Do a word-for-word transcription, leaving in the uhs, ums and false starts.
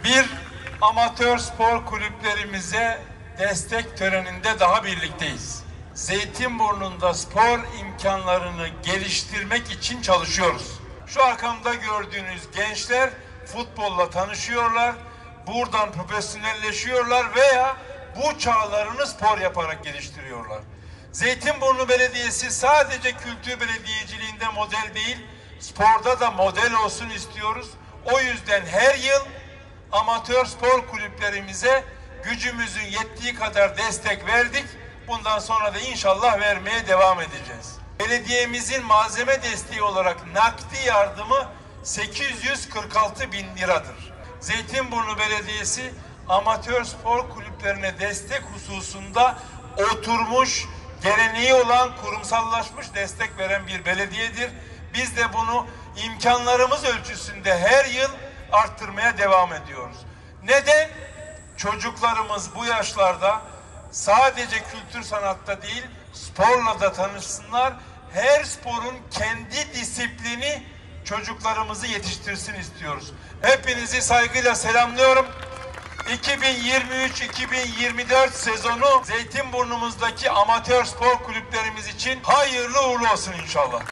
Bir amatör spor kulüplerimize destek töreninde daha birlikteyiz. Zeytinburnu'nda spor imkanlarını geliştirmek için çalışıyoruz. Şu arkamda gördüğünüz gençler futbolla tanışıyorlar, buradan profesyonelleşiyorlar veya bu çağlarını spor yaparak geliştiriyorlar. Zeytinburnu Belediyesi sadece kültür belediyeciliğinde model değil, sporda da model olsun istiyoruz. O yüzden her yıl amatör spor kulüplerimize gücümüzün yettiği kadar destek verdik. Bundan sonra da inşallah vermeye devam edeceğiz. Belediyemizin malzeme desteği olarak nakdi yardımı sekiz yüz kırk altı bin liradır. Zeytinburnu Belediyesi amatör spor kulüplerine destek hususunda oturmuş, geleneği olan, kurumsallaşmış destek veren bir belediyedir. Biz de bunu imkanlarımız ölçüsünde her yıl arttırmaya devam ediyoruz. Neden? Çocuklarımız bu yaşlarda sadece kültür sanatta değil, sporla da tanışsınlar. Her sporun kendi disiplini çocuklarımızı yetiştirsin istiyoruz. Hepinizi saygıyla selamlıyorum. iki bin yirmi üç iki bin yirmi dört sezonu Zeytinburnumuzdaki amatör spor kulüplerimiz için hayırlı uğurlu olsun inşallah.